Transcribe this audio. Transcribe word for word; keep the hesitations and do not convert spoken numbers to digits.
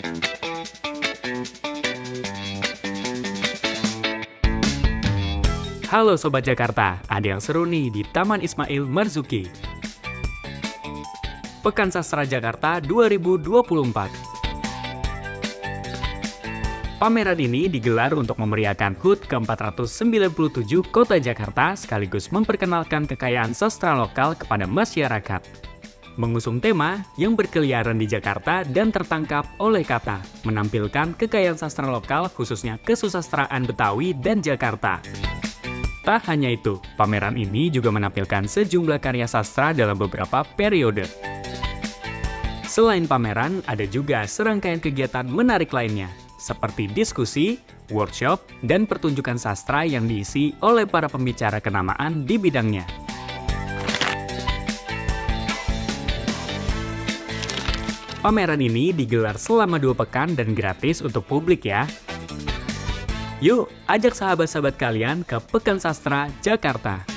Halo Sobat Jakarta, ada yang seru nih di Taman Ismail Marzuki. Pekan Sastra Jakarta dua ribu dua puluh empat. Pameran ini digelar untuk memeriahkan H U T ke empat ratus sembilan puluh tujuh Kota Jakarta sekaligus memperkenalkan kekayaan sastra lokal kepada masyarakat. Mengusung tema yang berkeliaran di Jakarta dan tertangkap oleh kata, menampilkan kekayaan sastra lokal khususnya kesusastraan Betawi dan Jakarta. Tak hanya itu, pameran ini juga menampilkan sejumlah karya sastra dalam beberapa periode. Selain pameran, ada juga serangkaian kegiatan menarik lainnya, seperti diskusi, workshop, dan pertunjukan sastra yang diisi oleh para pembicara kenamaan di bidangnya. Pameran ini digelar selama dua pekan dan gratis untuk publik ya. Yuk, ajak sahabat-sahabat kalian ke Pekan Sastra Jakarta.